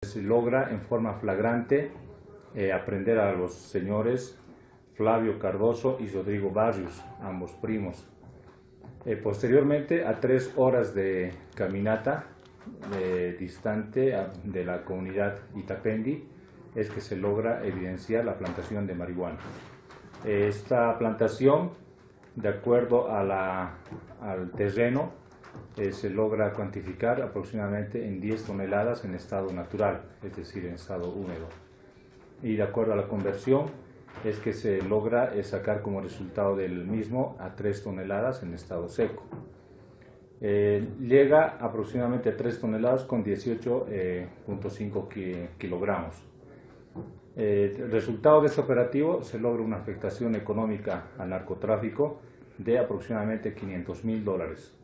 Se logra en forma flagrante aprender a los señores Flavio Cardoso y Rodrigo Barrios, ambos primos. Posteriormente, a 3 horas de caminata distante de la comunidad Itapendi, es que se logra evidenciar la plantación de marihuana. Esta plantación, de acuerdo a al terreno, se logra cuantificar aproximadamente en 10 toneladas en estado natural, es decir, en estado húmedo. Y de acuerdo a la conversión, es que se logra sacar como resultado del mismo a 3 toneladas en estado seco. Llega aproximadamente a 3 toneladas con 18.5 kilogramos. Resultado de este operativo, se logra una afectación económica al narcotráfico de aproximadamente $500.000.